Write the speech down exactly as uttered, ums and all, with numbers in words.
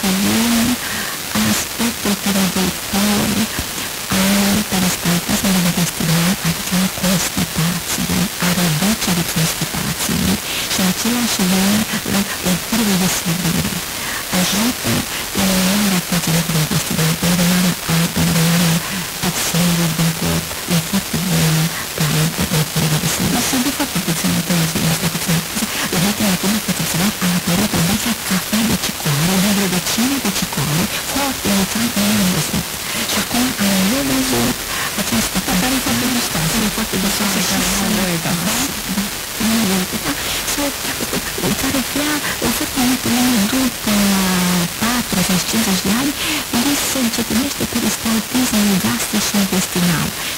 sublinii aspectul prevăitor al peristaltismului intestinal, adică a constipației, a reducerii constipației și același irreversibile. Ajută eliminarea conținutului intestinal, eliminarea apei, eliminarea toxinilor din corp, e foarte bună plantă irreversibilă. Sunt de foarte puține tăiezi, este puțin. Înainte la timp intestinal a apărut adesea cafea de cicoare, o rădăcină de cicoare, foarte elegant, nu văzut. Și acum am eu văzut această care e foarte gustoasă, e foarte gustoasă și sănătoasă, da, da, sau care vrea foarte multe lume după patruzeci cincizeci de ani, li se încetinește peristaltismul gastric și intestinal